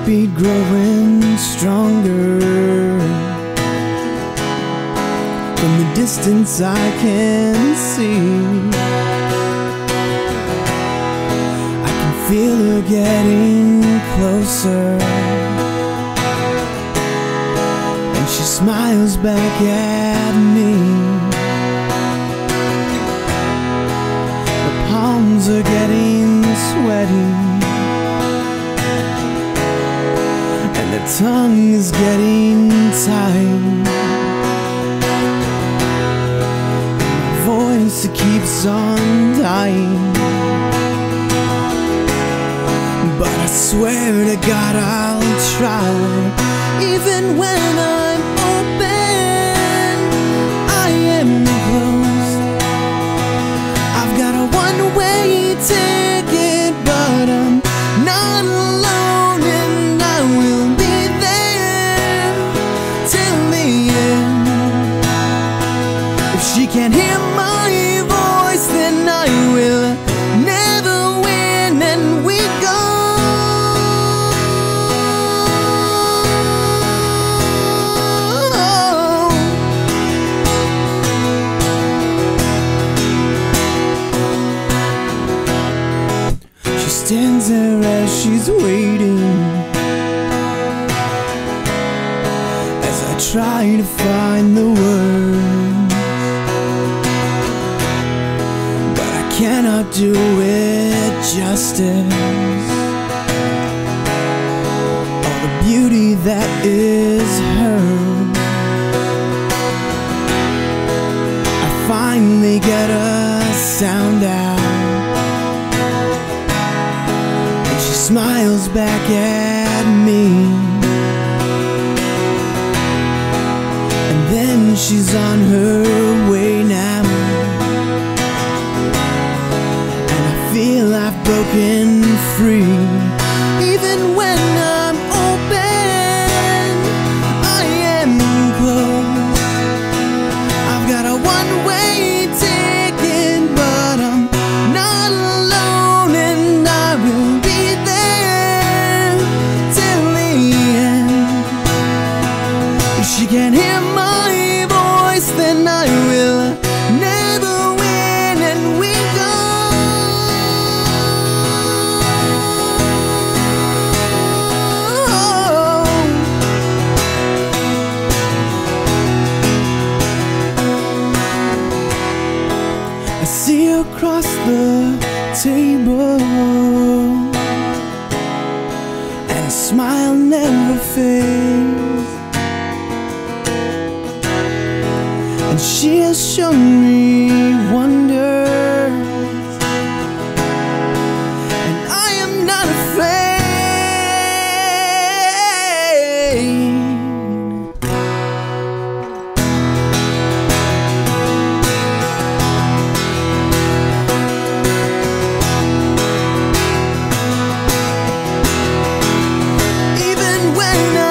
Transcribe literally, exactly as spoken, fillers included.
heartbeat growing stronger. From the distance I can see, I can feel her getting closer, and she smiles back at me. Her palms are getting sweaty, and her tongue is getting tight. Voice that keeps on dying, but I swear to God I'll try. Even when I'm open, I am closed. I've got a one-way ticket, but I'm not alone, and I will be there till the end. If she can't hear my voice, then I will never win, and we go. She stands there as she's waiting, as I try to find the words, cannot do it justice. All the beauty that is hers. I finally get a sound out, and she smiles back at me, and then she's on her way now. Feel I've broken free. Even when I'm open, I am closed. I've got a one-way ticket, but I'm not alone, and I will be there till the end. If she can't hear my voice, then I will never win, and we go. I see her across the table, and a smile never fades, and she has shown me wonders, and I am not afraid. When